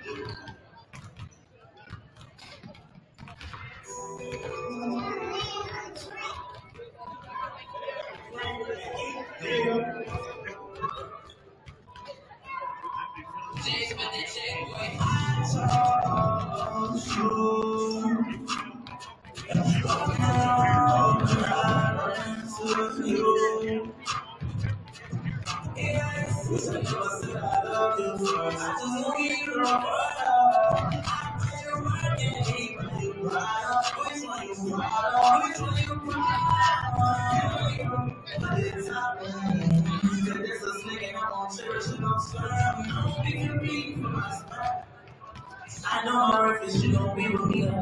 I know her if she gon' be with me.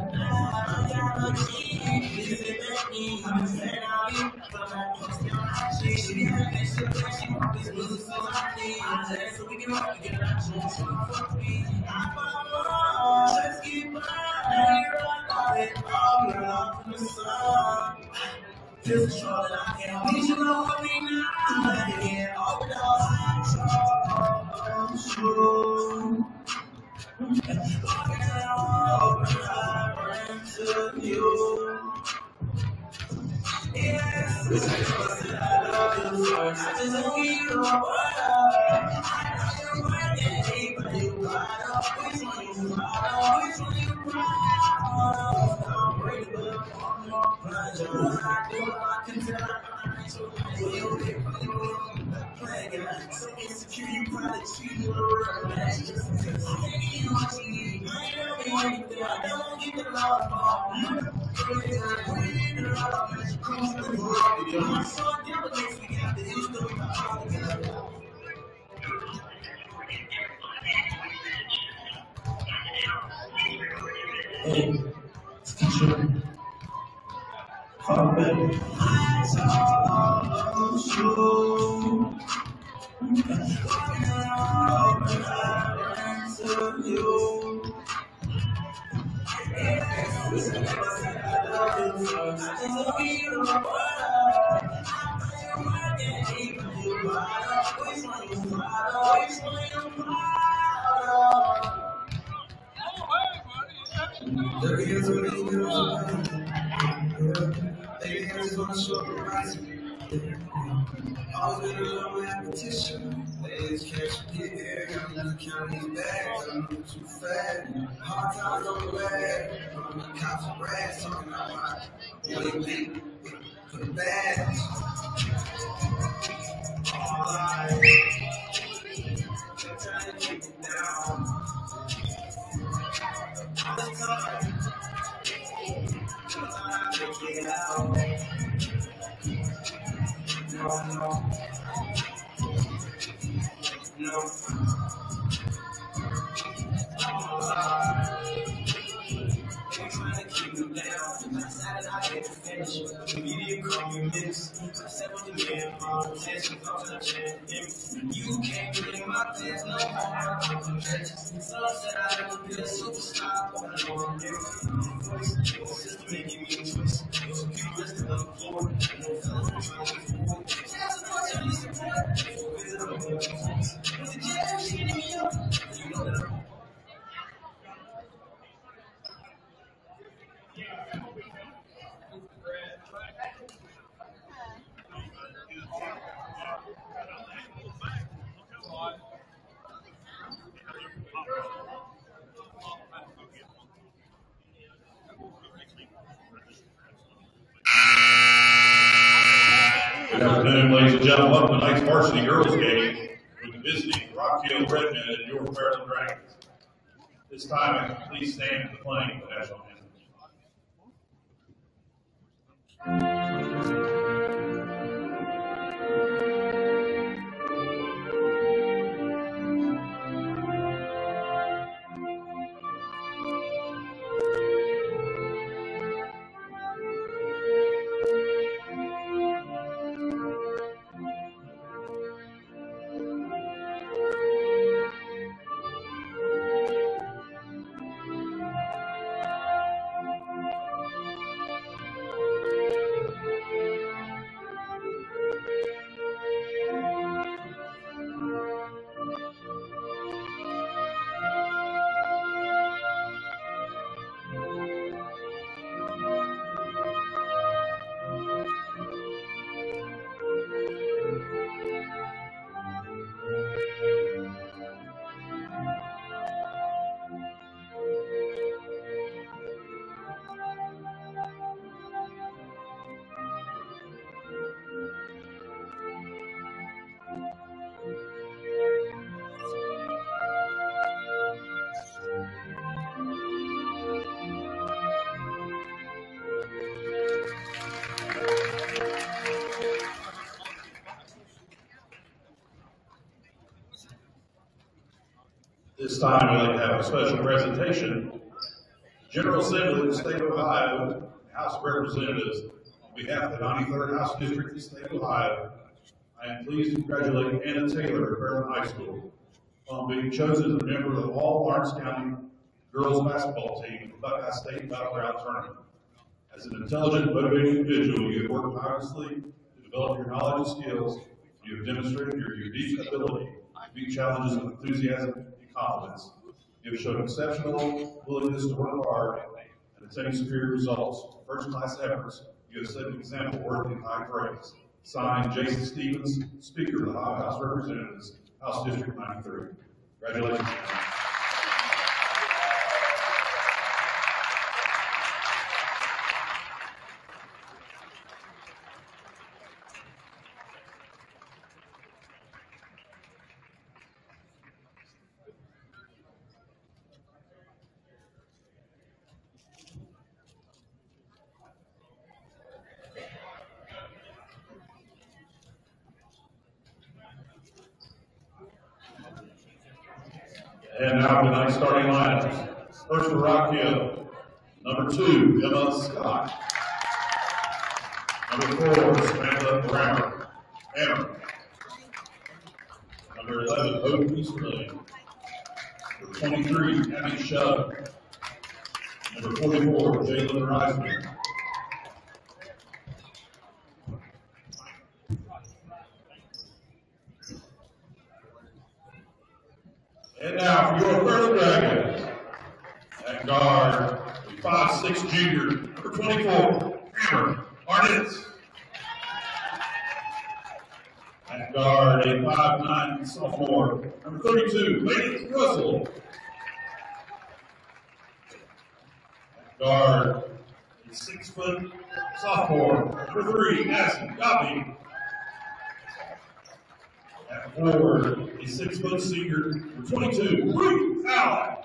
She be having that shit that she always loses, so I need. So we can rock together. Fuck me. Just keep mine. All your love from the sun. Just show that I can't be you know for me now. Yeah, all the dogs. True. Yes, I love you first. I just don't give you a word. I know you're right, but you got which one you got which one you got. I'm ready to go. I do I can tell. So insecure, you probably treat me like that's just because I can't get what you need. I ain't never been anything. I don't get the love. My son never makes me get the issue of my father. Hey, teacher. Come back. I told you. I was in a little competition. Ladies can't get here. Got me left counting these bags. I'm moving too fast. Hard times on the way. I'm the cops and brass talking about my late for the bags. All I they're trying to keep it down. All the time. I can't get out. No. They're trying to keep me down. I decided I had to finish. The media call me mix. I said what the man my attention. I'm touching him. You can't get in my pants. No, I'm confession. So I said I never be a superstar. But I know I'm different. Voice, system making me a twist. It was a few risks to the floor. No fellas were trying to get forward. That's a bunch of support. Visit on the voice. Was it just shitting me up? You know that I'm Good afternoon, ladies and gentlemen. Welcome to tonight's varsity girls game with visiting Rockfield Redmen and your Fairland Dragons. This time, please stand for the playing of the national anthem. This time, I'd like to have a special presentation. General Assembly of the State of Ohio, House of Representatives, on behalf of the 93rd House District of the State of Ohio, I am pleased to congratulate Anna Taylor of Fairland High School on being chosen as a member of the All-Lawrence County girls basketball team for the Buckeye State Battleground Tournament. As an intelligent, motivated individual, you have worked tirelessly to develop your knowledge and skills. You have demonstrated your unique ability to meet challenges with enthusiasm and confidence. You have shown exceptional willingness to work hard and attain superior results. First-class efforts. You have set an example worthy of high praise. Signed, Jason Stevens, Speaker of the Ohio House of Representatives, House District 93. Congratulations. And now tonight's starting lineups. First for Rock Hill, number 2, Emma Scott. Number 4, Samantha Brammer. Number 11, Hope Easterling. Number 23, Abby Shub. Number 44, Jalen Reisman. And now for your Fairland Dragons, at guard, a 5'6" junior, number 24, Amber Arnett. At guard, a 5'9" sophomore, number 32, Lady Russell. At guard, a 6' sophomore, number 3, Madison Goppy. At forward, a 6' senior, number 22, Ruth Allen.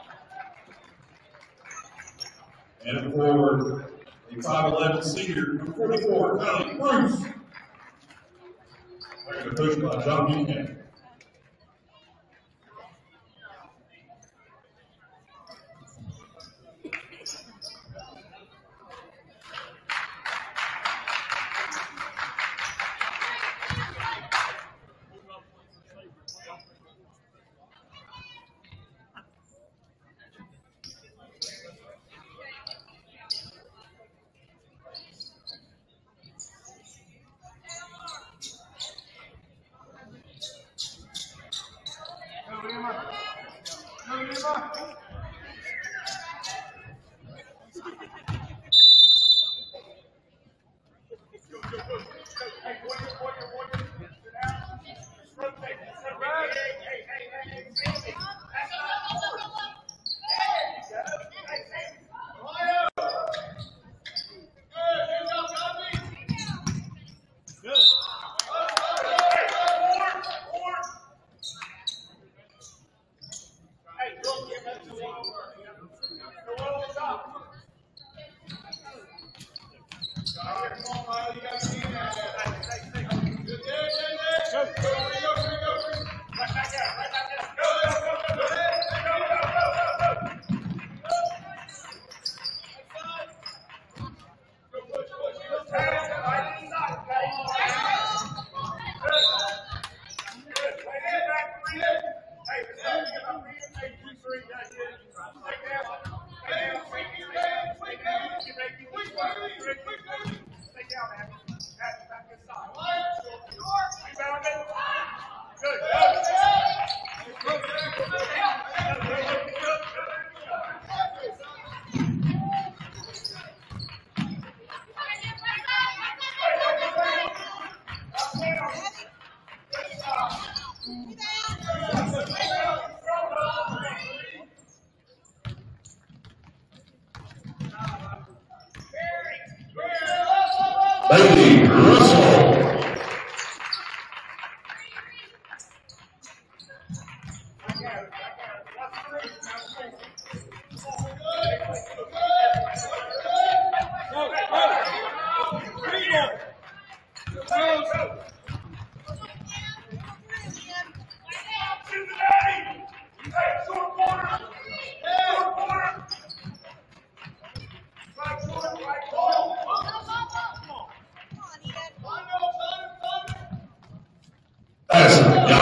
And at forward, a 5'11" senior, number 44, Kylie Bruce. They're coached by John Buchanan. Lady Russell. Short corner.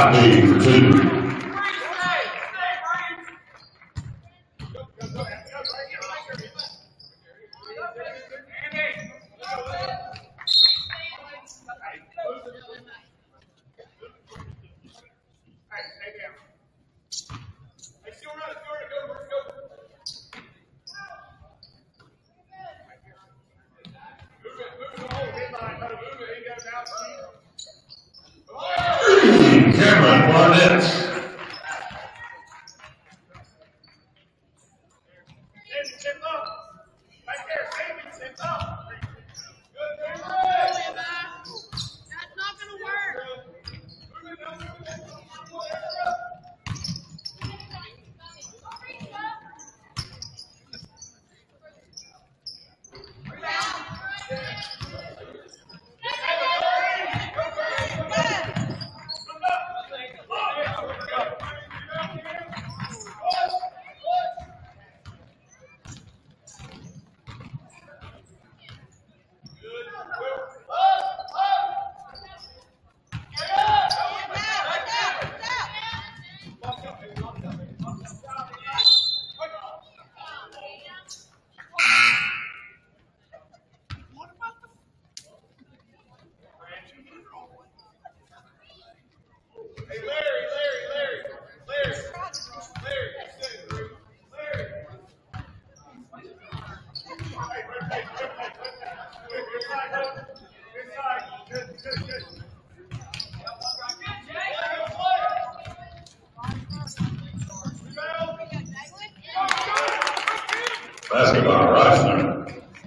Timeout lead for two. Cameron Barnett. Basketball, Reisner.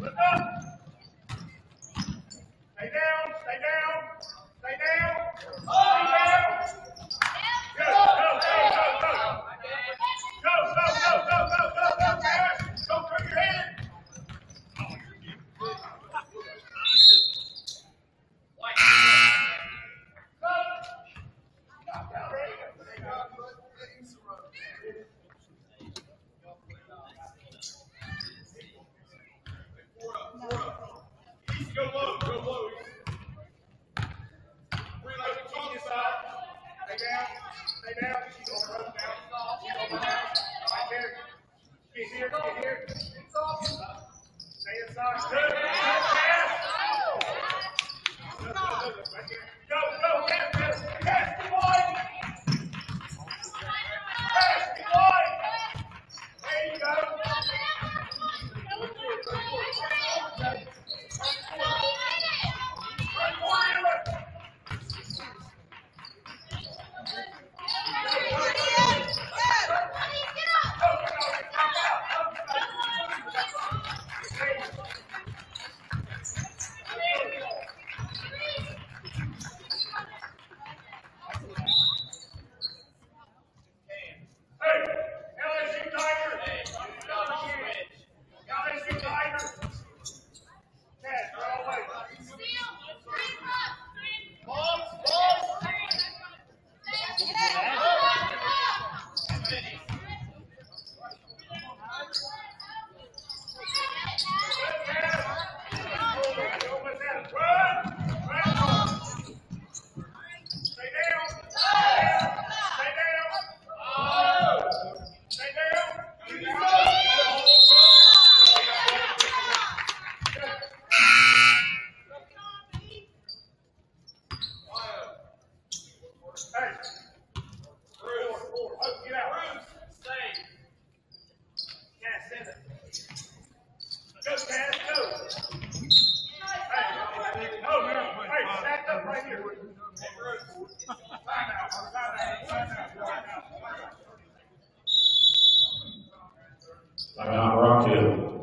Timeout, Rock Hill.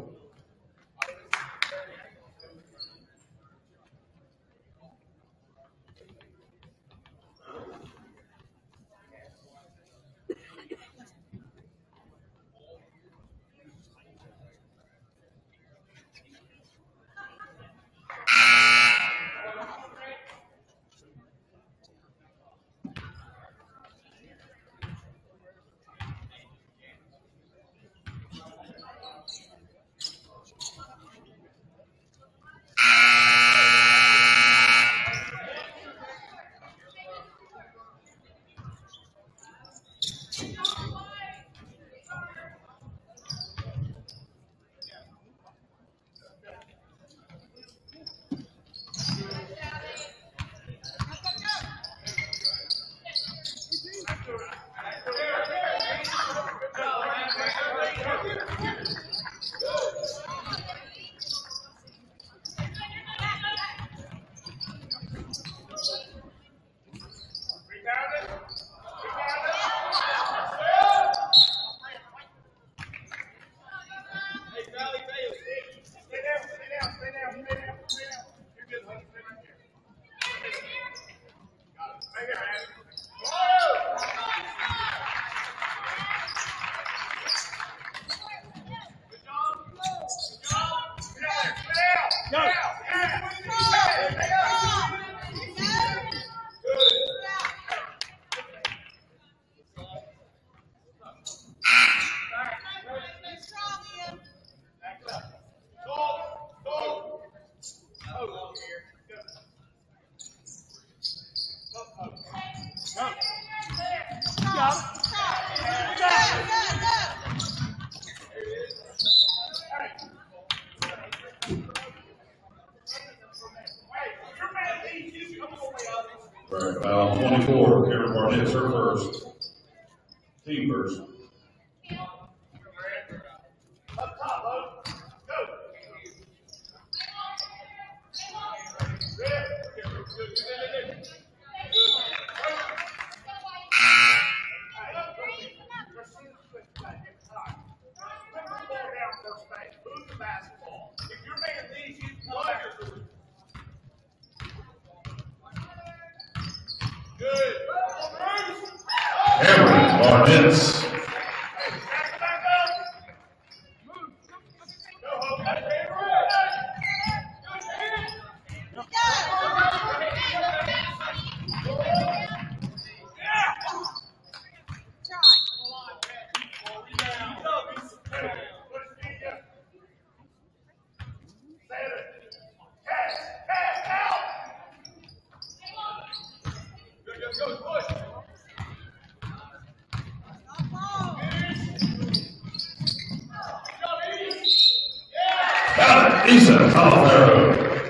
Right, foul 24. Karen Barnett's her first. Team first. Cameron Barnett's. Ethan Colorado.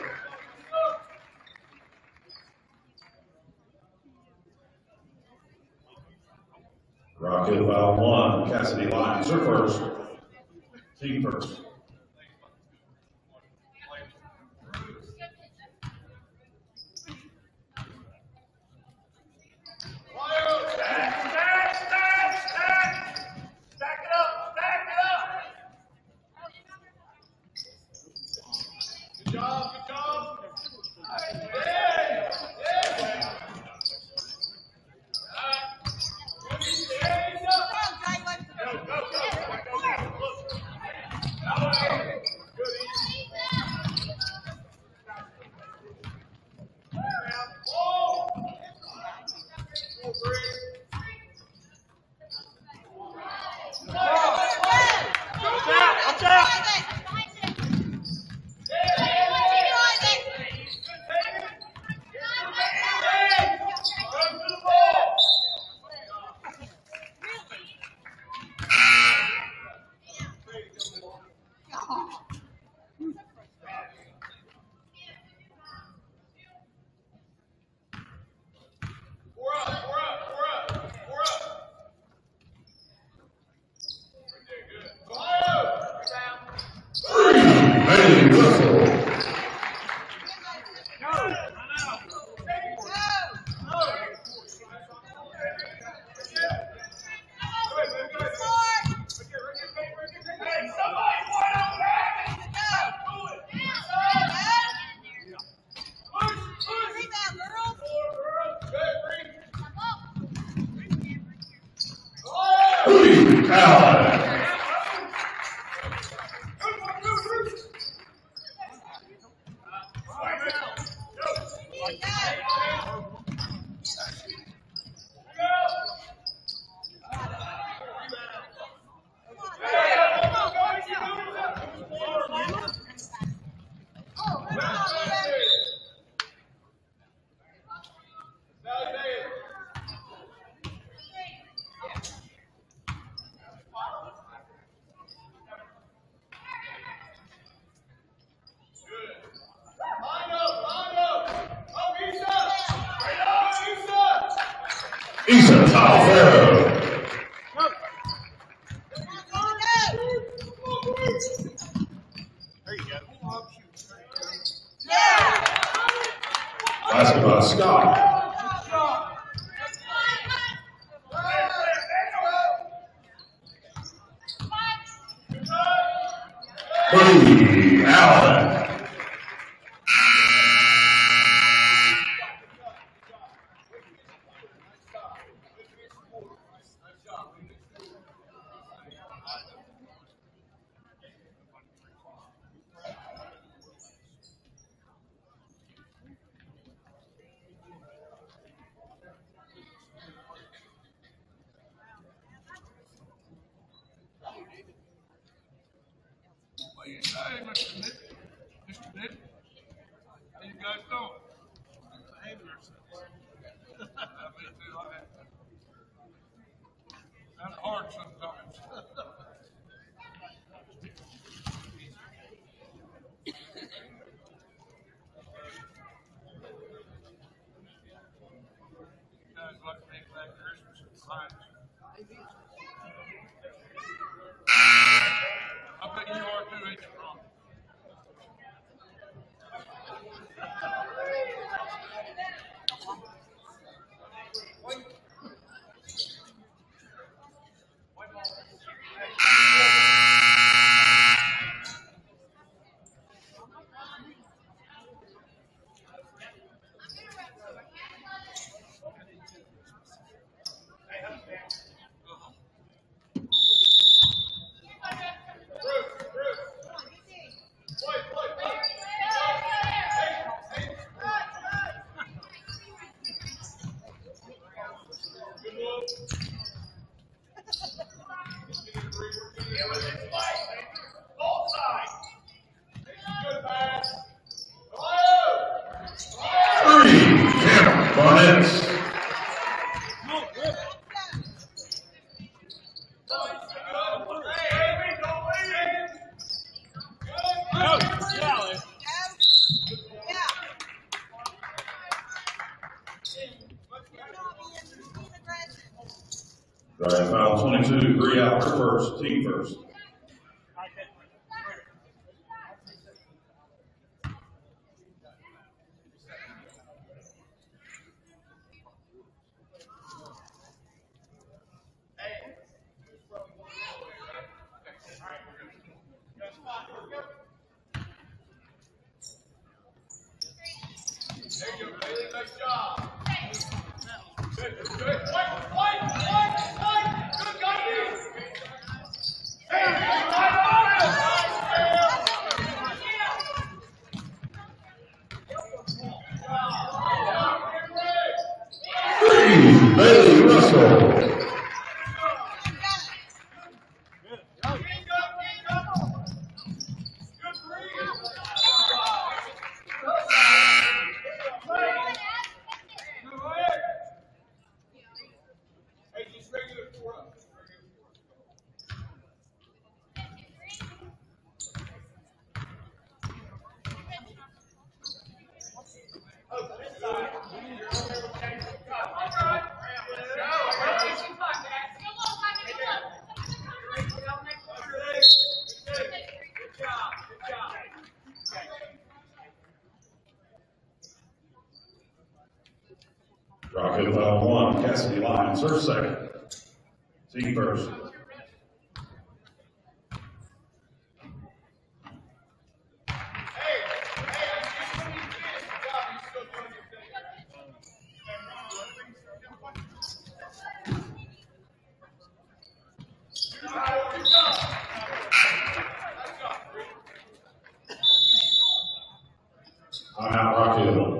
Rocket foul 1. Cassidy Lyons her first. Team first. Ethan Colorado. Basket by Scott. Brady Allen. Hey, Mr. Nick. Mr. Nick. How you guys doing? Behave yourselves. I bet they like that. That's hard sometimes. You guys like to make that Christmas and fine. I bet you are too, ain't you, Ron? Driving foul 22, 3 out for first, team first. Bailey Russell. Rocket foul 1, Cassidy Lyons, her second. Team first. Timeout, Rock Hill.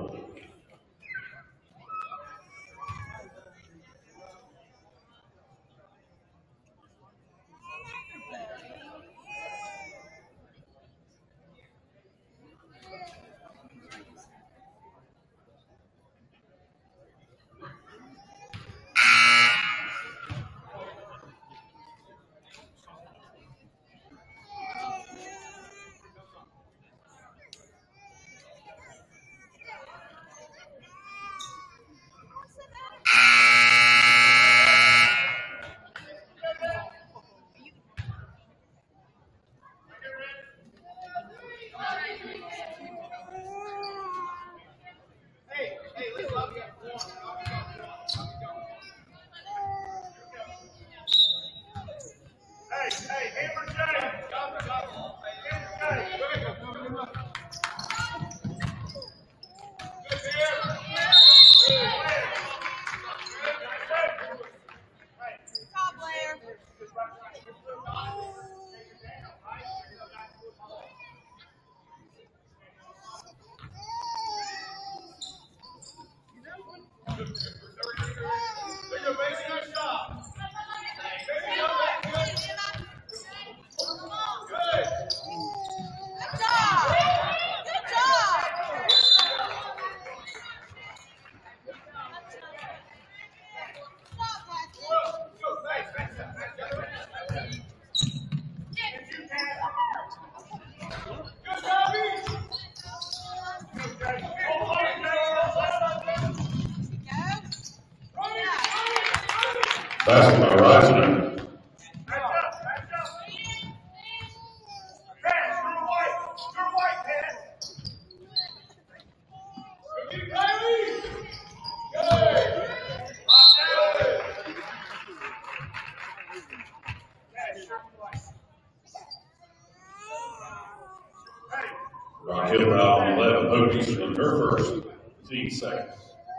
Basket by Rising. Rock Hill out on 11. Hokies from her first, team second.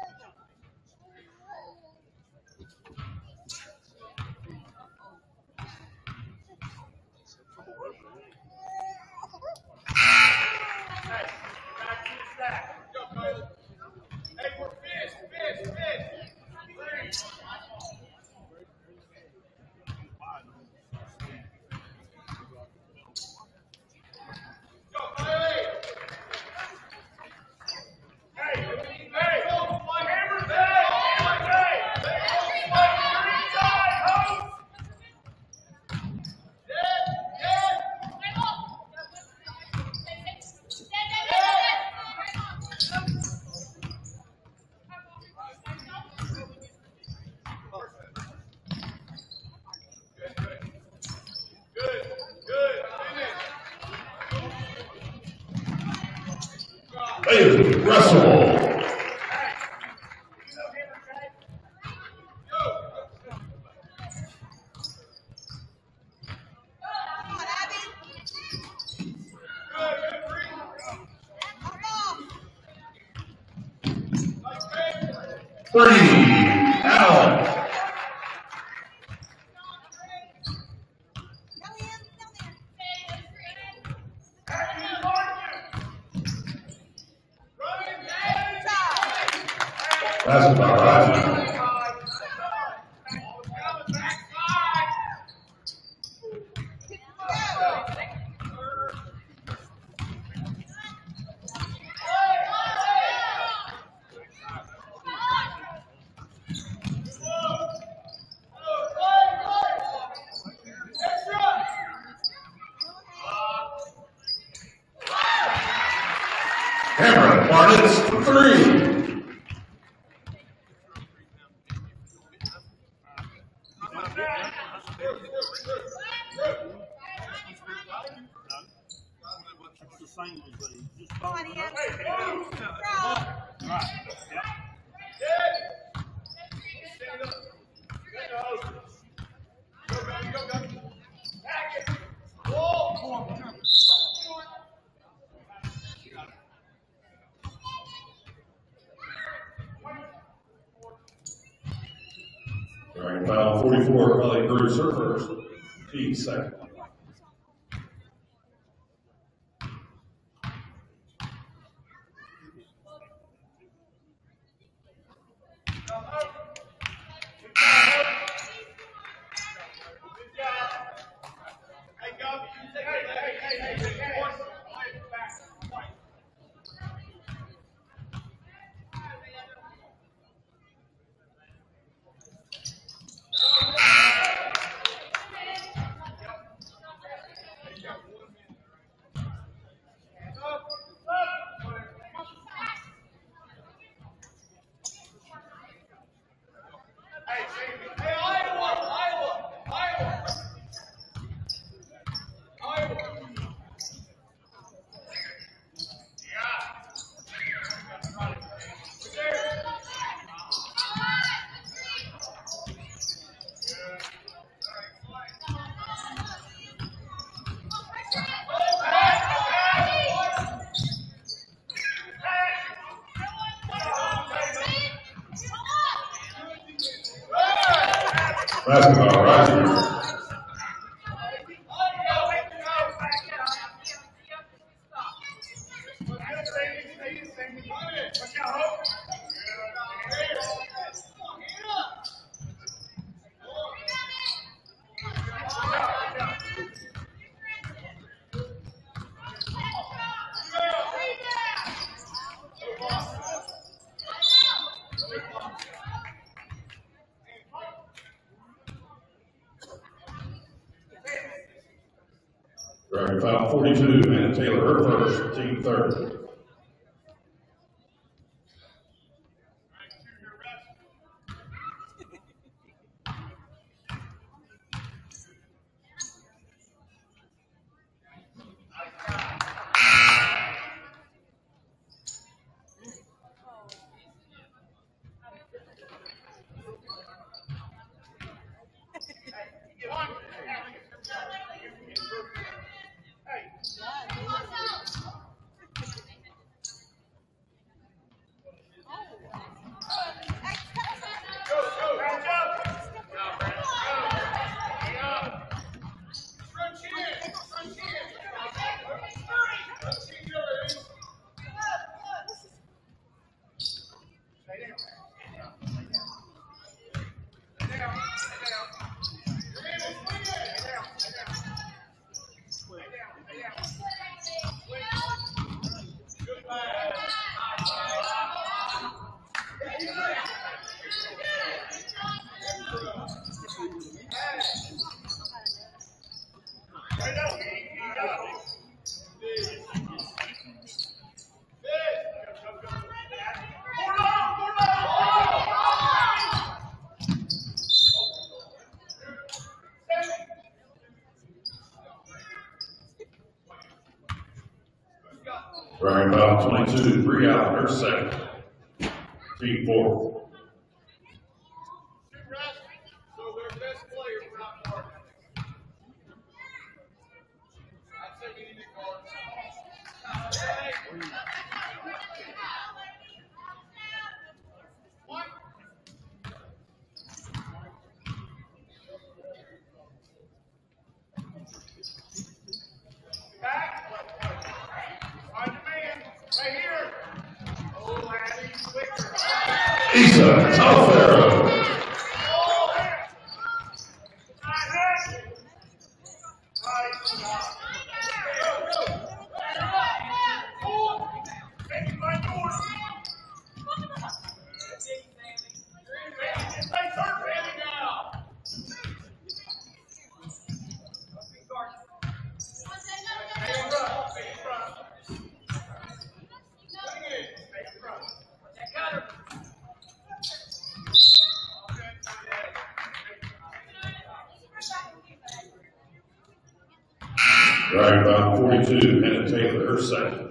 Russell. That's about right. Cameron Barnett's for three. Starting foul 44, Kelly Cruz, her first, team second. Basketball, Rising. Driving foul 42, Amanda Taylor, her first, team third. Right about 22, 3 out, her second. Team fourth. So their best player is not marked. I'd say we need to guard. Back. On demand. Right here. Oh, Abby, quicker. Isa Alfaro. Right about 42, Hannah Taylor, her second.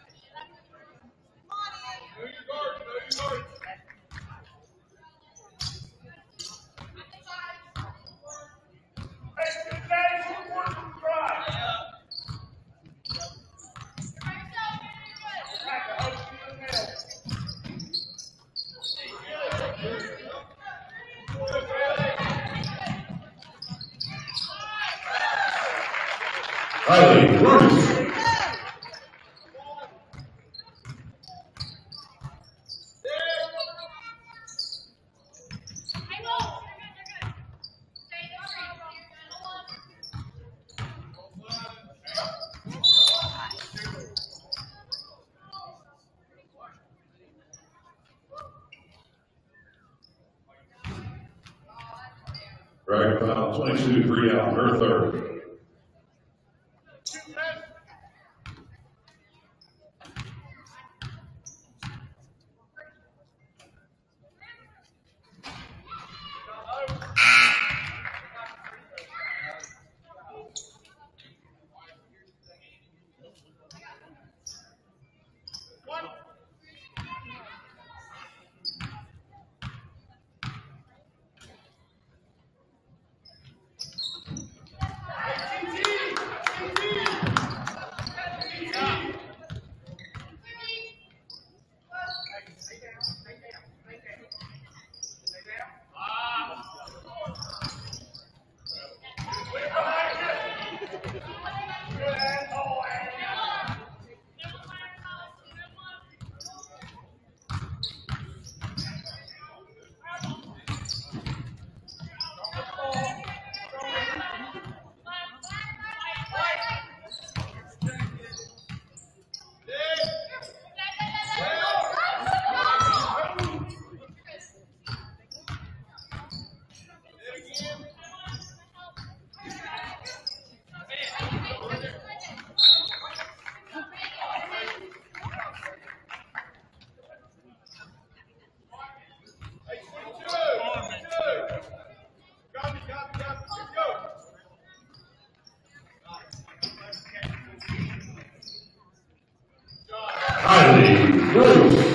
Riley Bruce. Right about 22, 3 out, her third. Riley Bruce.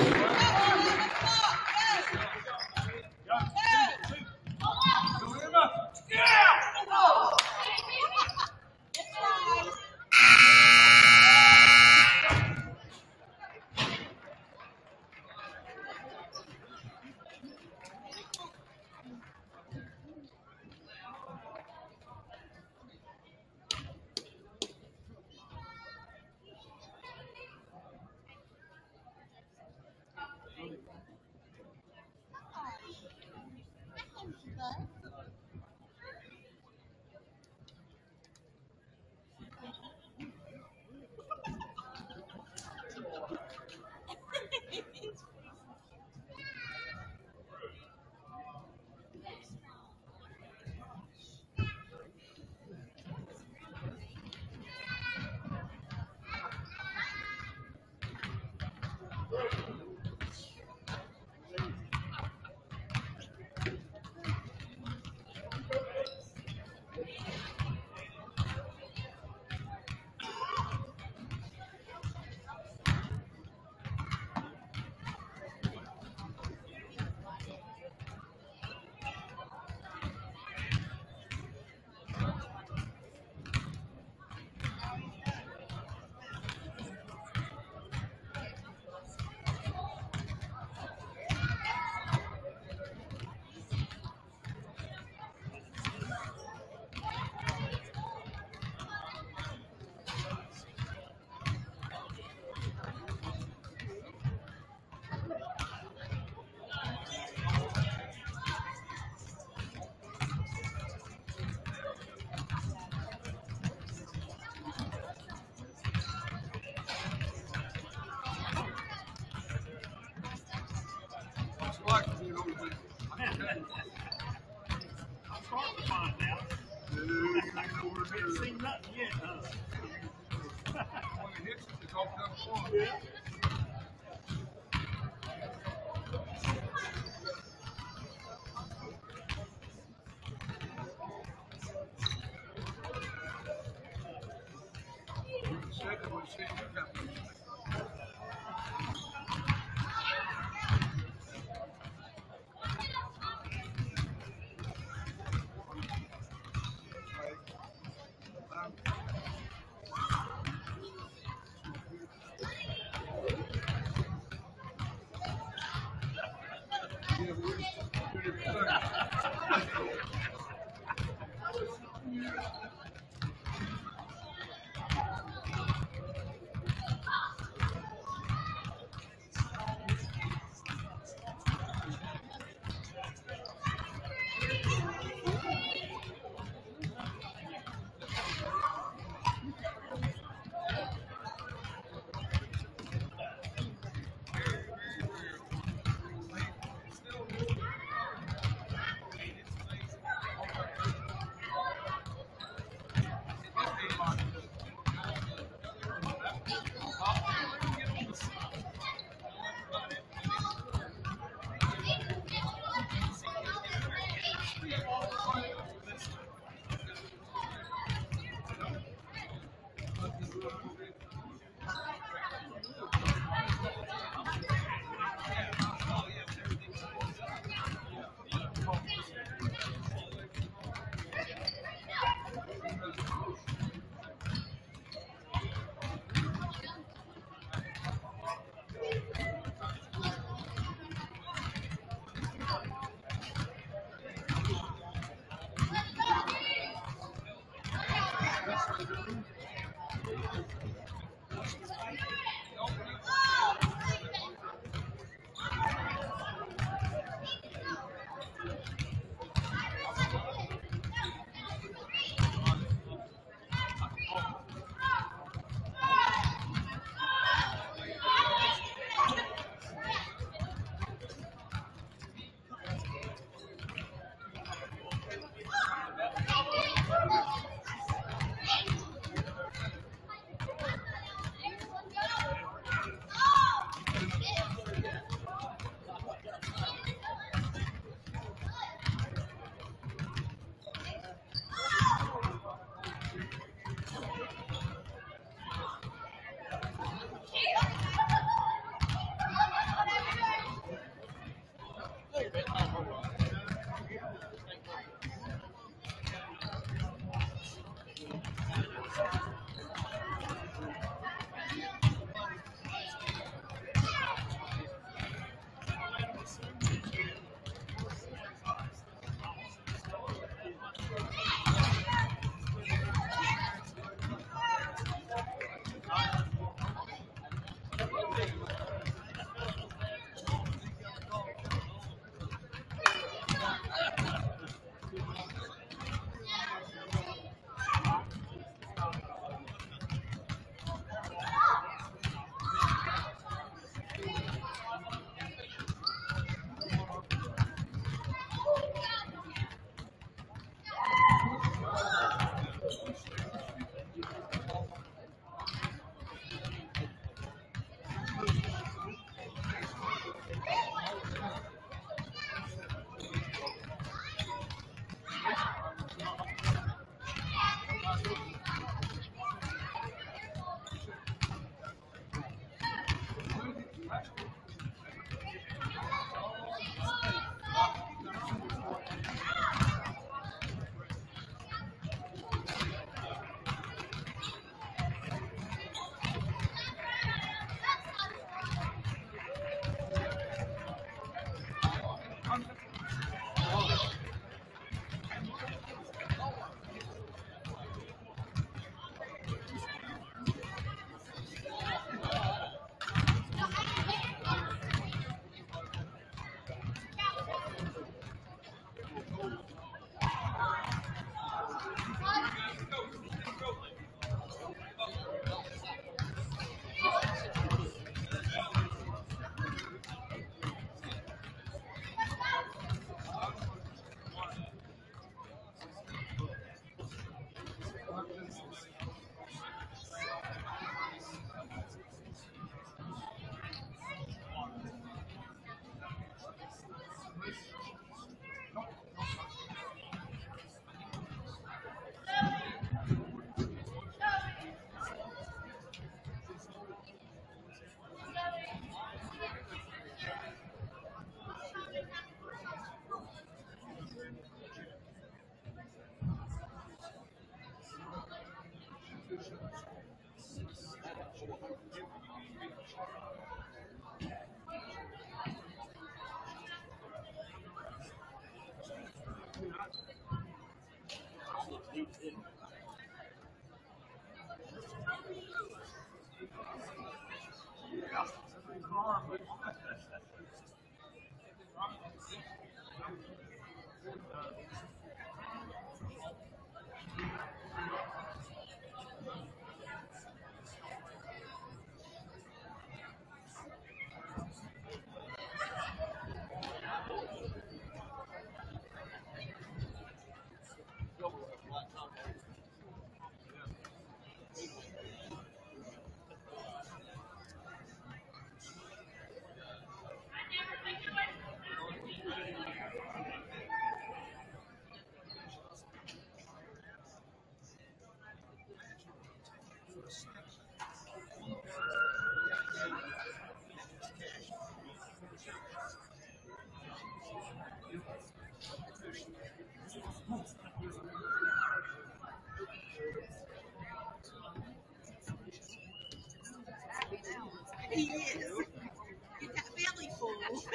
He is. You got belly full.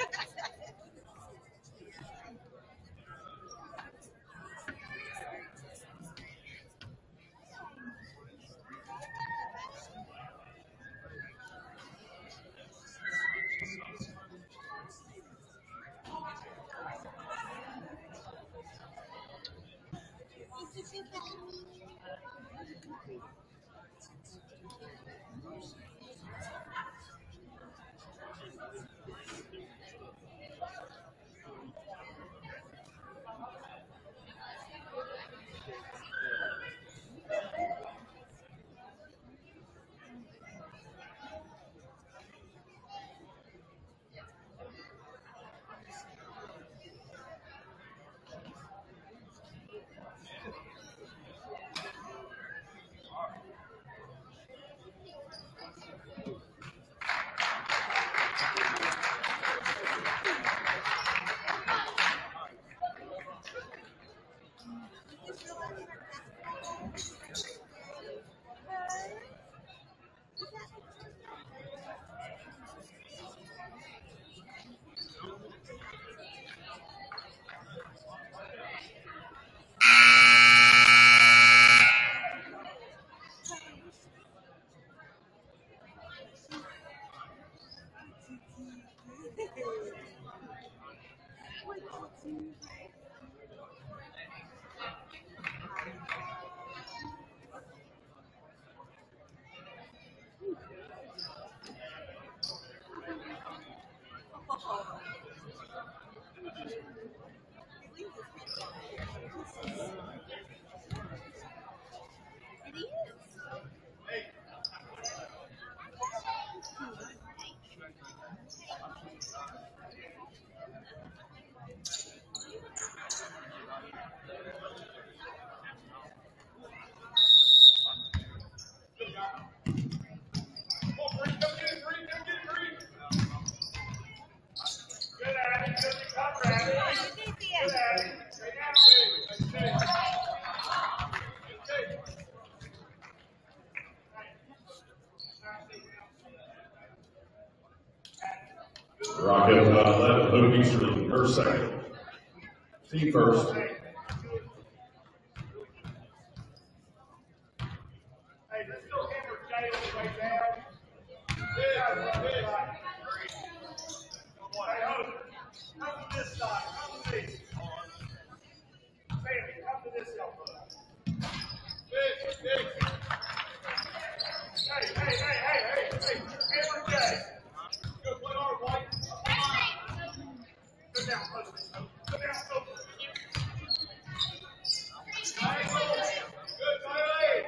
Rocket left, Hooping Street, first second. Team first. Hey, let's go hammer Jay on the way down. Come to this side. Come to this. Sammy, come to this side. Hey. Hammer Jay. Go play our white. Go down, close. Go down, close. Good, Tyler.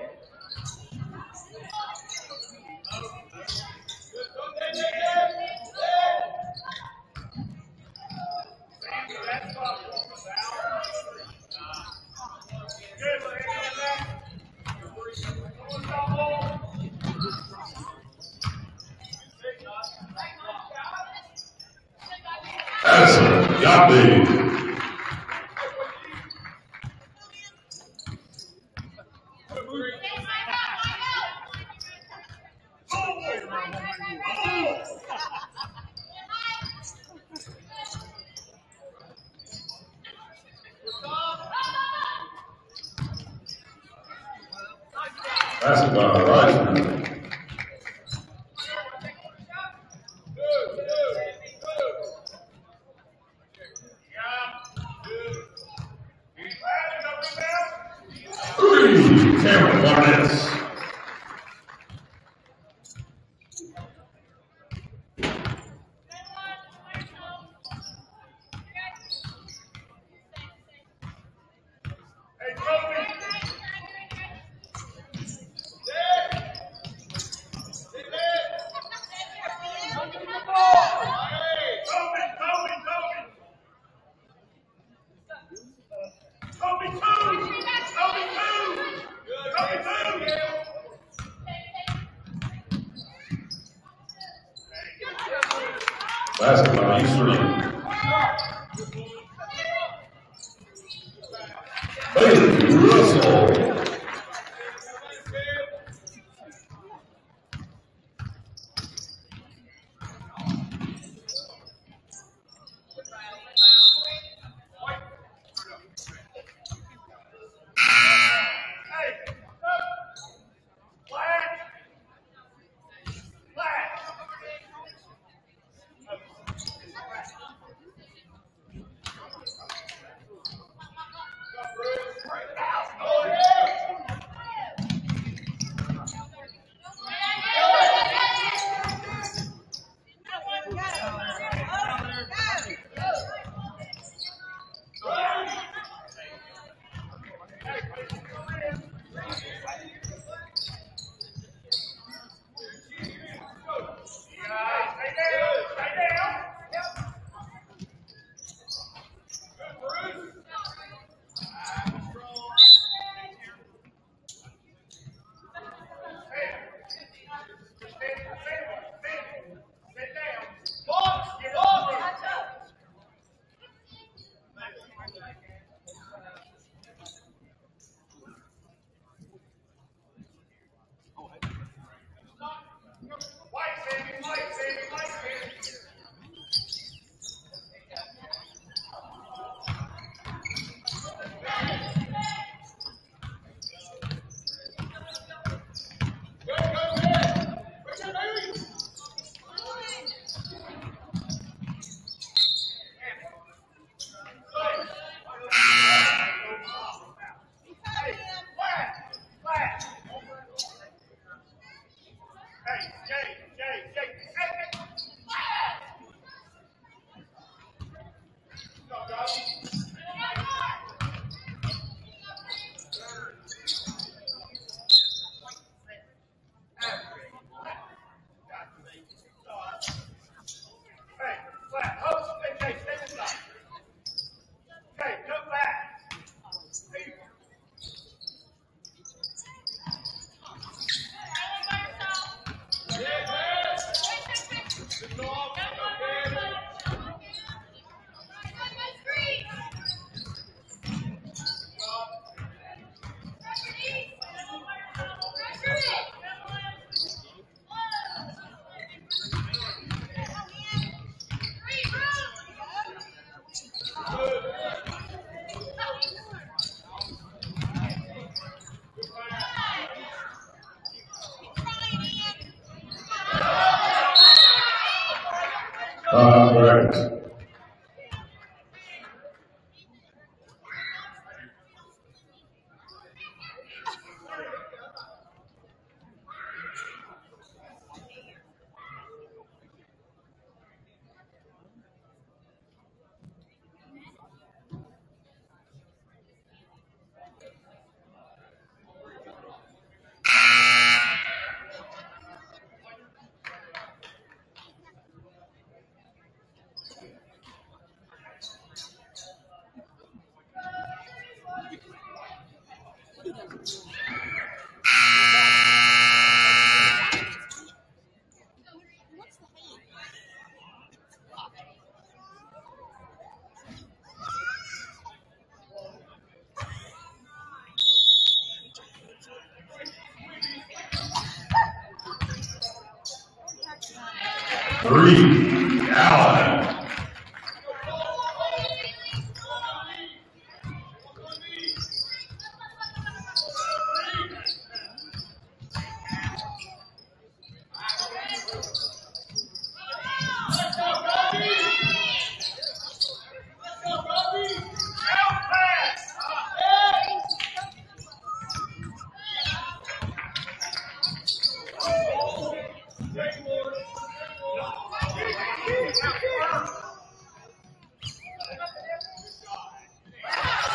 That's got the. Basketball, Rising. Cameron Barnes. Basketball, East Bailey Russell. Right. Three, Allen.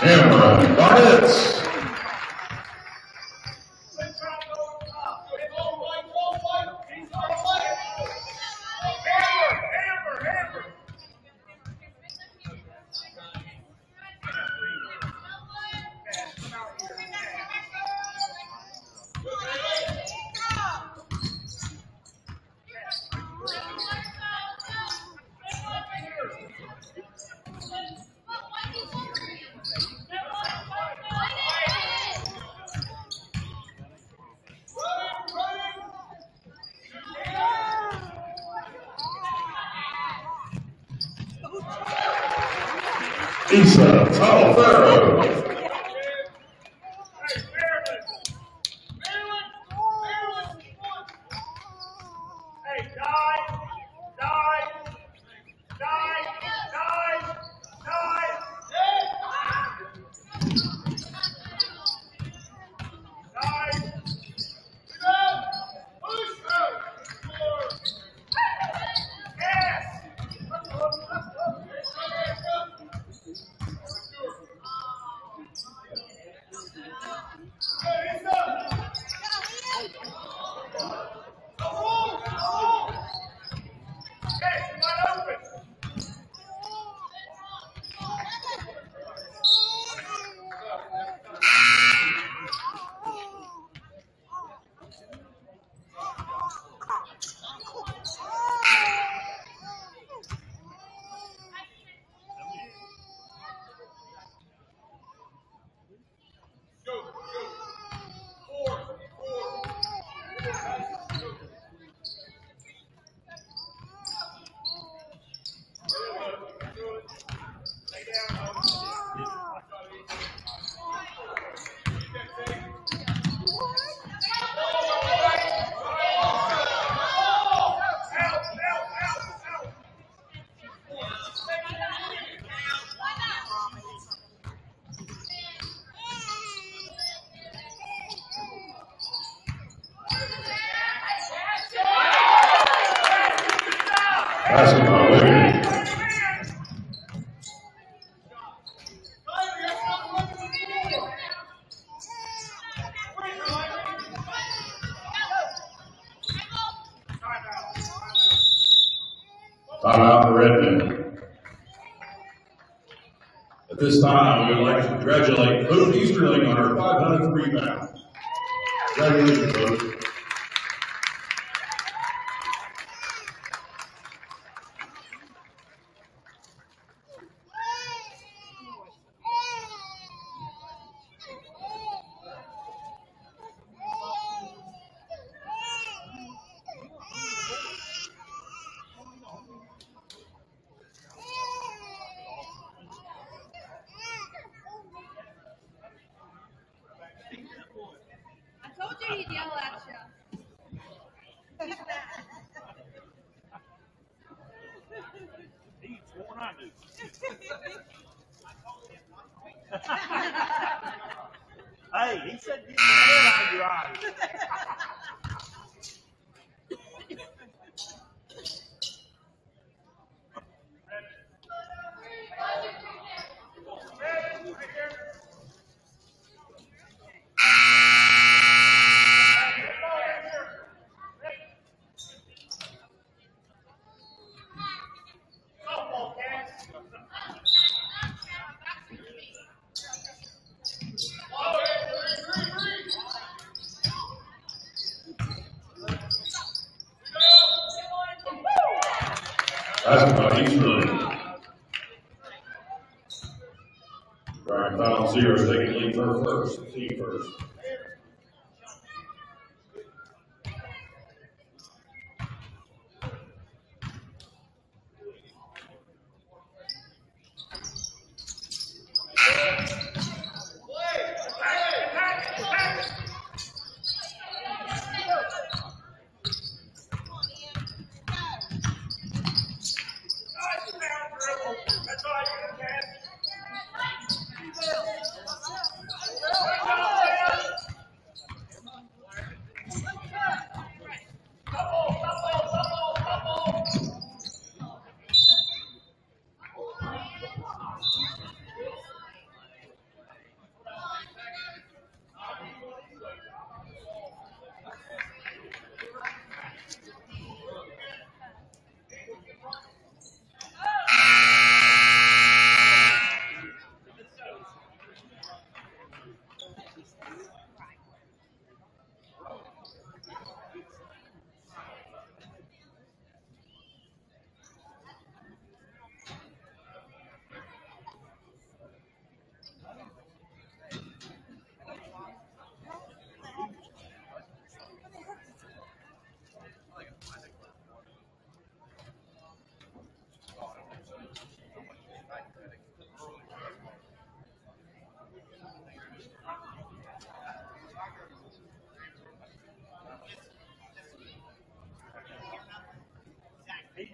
Cameron Barnett. Lisa Talfaro. Basketball winner. Timeout for Redmond. At this time, we would like to congratulate Coach Easterling on her 500th rebound. Congratulations, Coach. I told you he'd yell at you. He's sworn I do. Hey, he said get your head out of your eyes. Basketball Easterling. Brian Final Zero taking lead for first. Team first.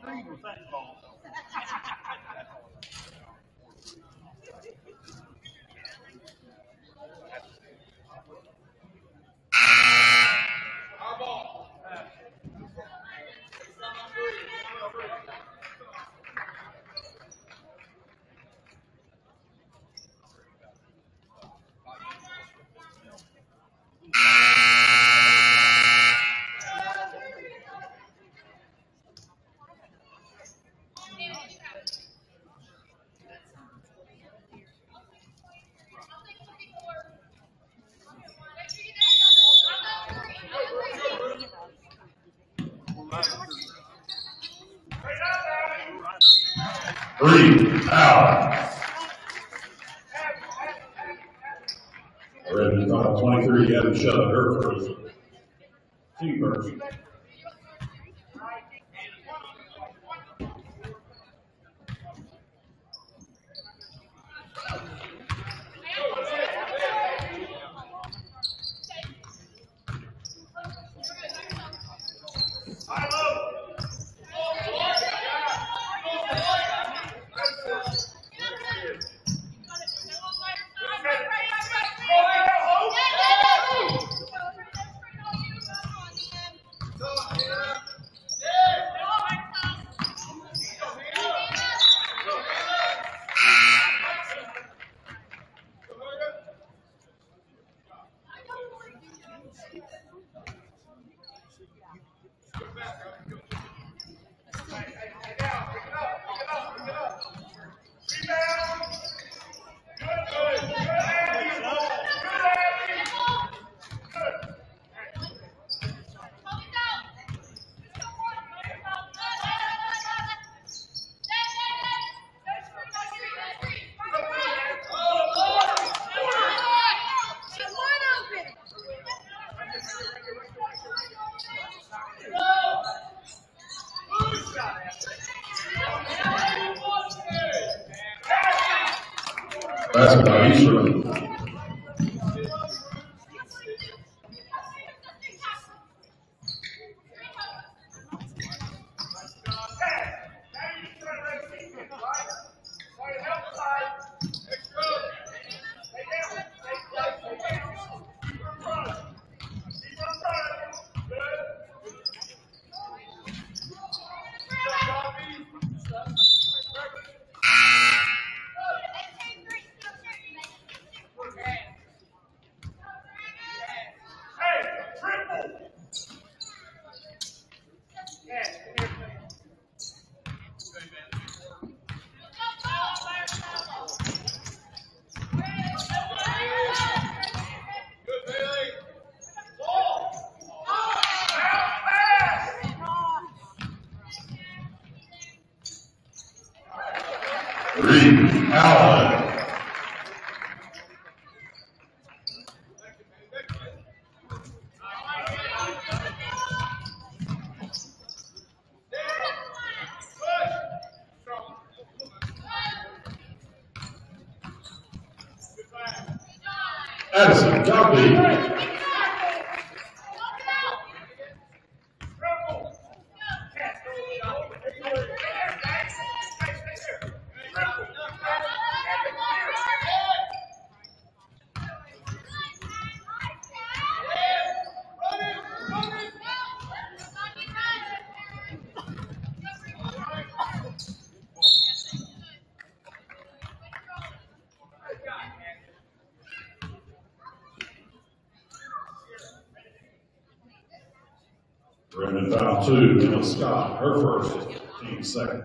speed with that ball. Our ball. Three, out. Red is 23, Adam shut her first. Team first. Basketball, Eastern. Reed Allen. Addison Jopley. Brendan foul two, Emma Scott, her first, team second.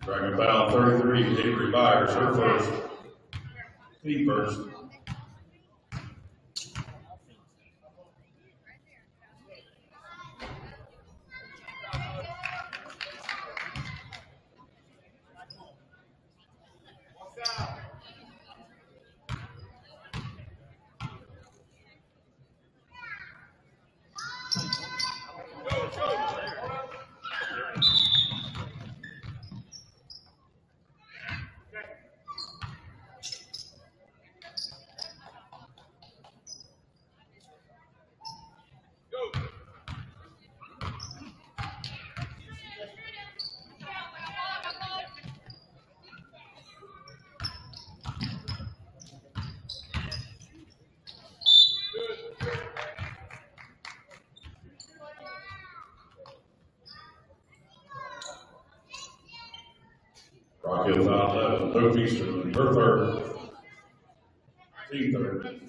Dragon foul 33, Hickory Byers, her first. Team first. Rock Hill's out 11, Coach Easterly, her third. Team third.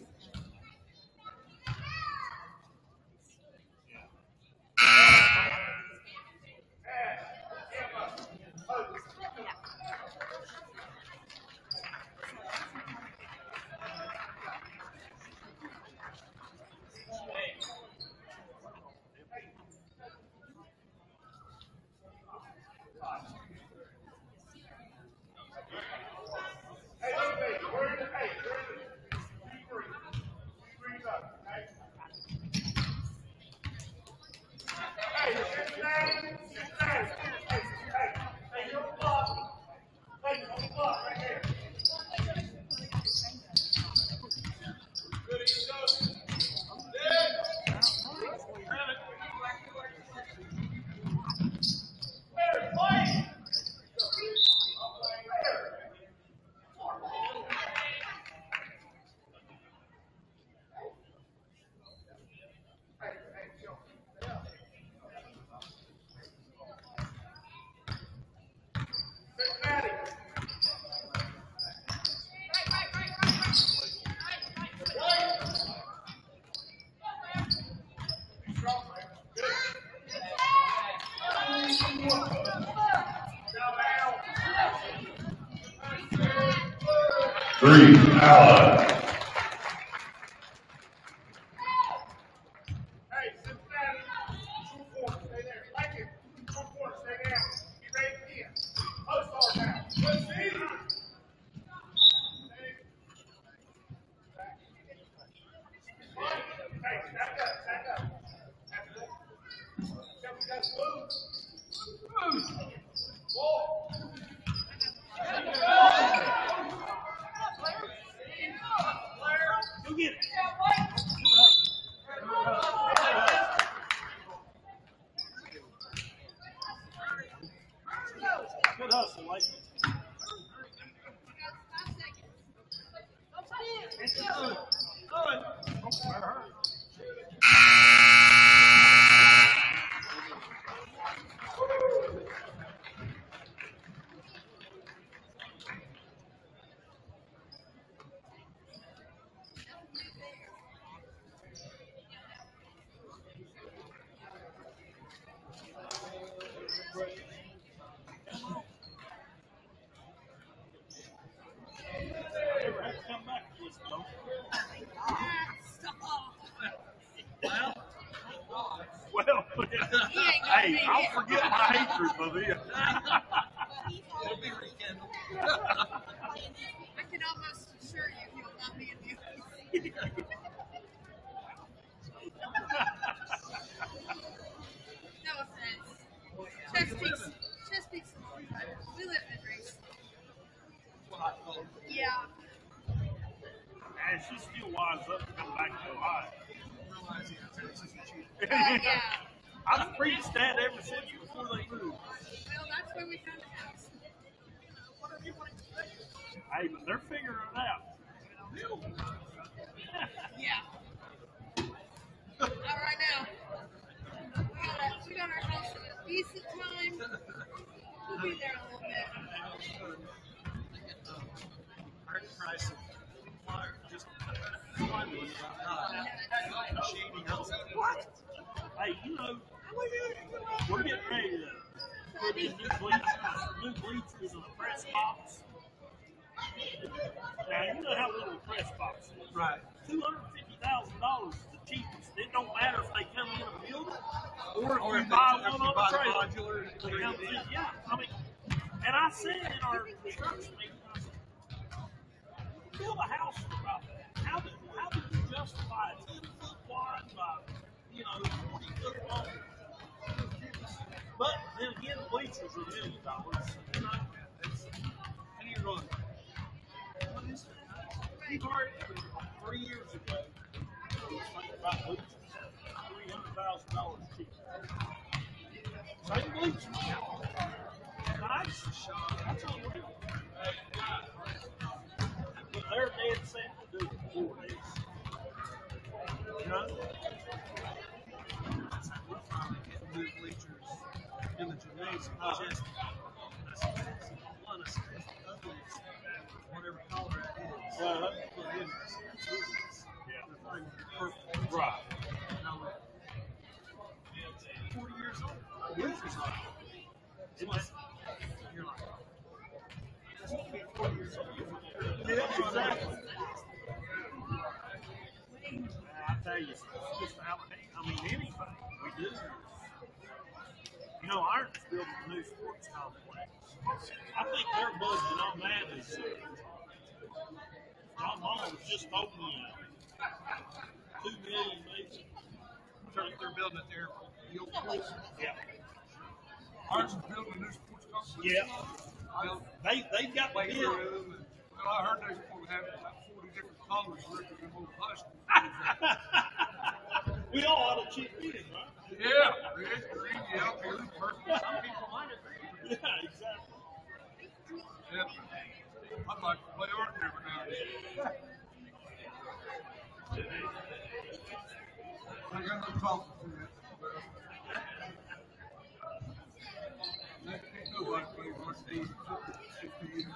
Three, Allen. Hey, I'll forget my hatred for this. It'll be rekindled. I can almost assure you he will not be amused. No offense. Chesapeake's, we live in Grace. Yeah. And she still winds up to come back to Ohio. Yeah. I've preached that ever since before they moved. Well, that's where we found the house. Hey, but they're figuring it out. Yeah. All right now. We got our house in a decent time. We'll be there in a little bit. What? Hey, you know, we're getting ready to put in new cleats. new bleachers in a press box. Now, you know how little a press box is. Right. $250,000 is the cheapest. It don't matter if they come in a building or Or if if you buy you one on buy a the trailer. modular, They come in, yeah, I mean, and I said in our construction meeting, I said, build a house for about that. How did you justify a 10-foot wide by, 40-foot long? But then again, bleachers are $1 million. You know, and you're going, what is it? he heard 3 years ago. He was thinking about bleachers. $300,000 cheaper. Same bleachers. Nice. That's unreal. But they're dead set to do it for this. You know? We're finally getting new bleachers in the gymnasium. Just one of others, whatever color it is. Put in there. Yeah. The thing is perfect. Right. Now we're 40 years old. Bleachers are. You're like, this will be 40 years old. Yeah, exactly. I tell you, just anything we do. Iron's building a new sports complex. I think their budget on that is, John Hall was just opening $2 million maybe. They're building it there. Yeah. Ours is building a new sports complex. Yeah. Well, They've got the weight bid. room. And, I heard they have about 40 different colors written in old high school. We all ought to chip in, right? Yeah, red, green, yellow, blue, purple. Some people might agree. Yeah, exactly. Yeah. I'd like to play art every now and then. I got no talking to that. Ain't nobody played Varsity 50 years.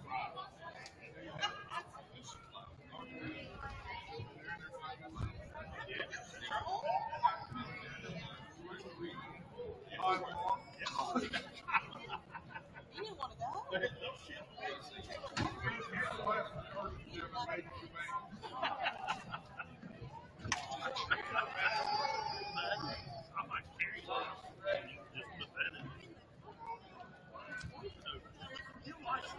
You didn't want to go? I might carry that. Just put that in. You like it?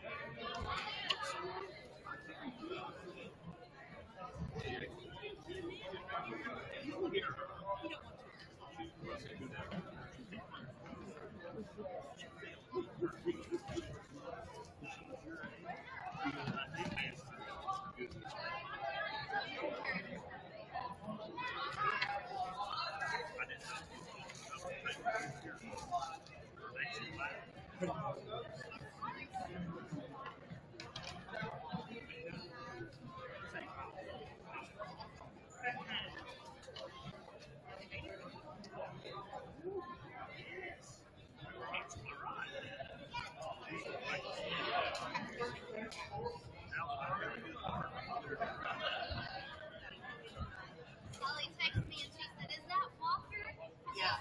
Ellie texted me and she said, "Is that Walker?" Yeah.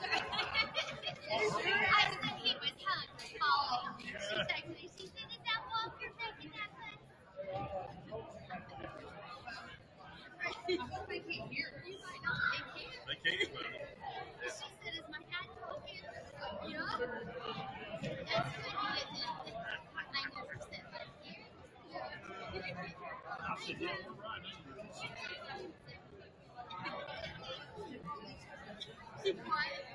I said he was calling. She texted me. She said, "Is that Walker making that fun?" They can't hear her. He's like, "No, they can't." They can't. She said, "Is my dad talking?" Yeah. That's good. 90% but here. I said, yeah, you're right. Keep quiet.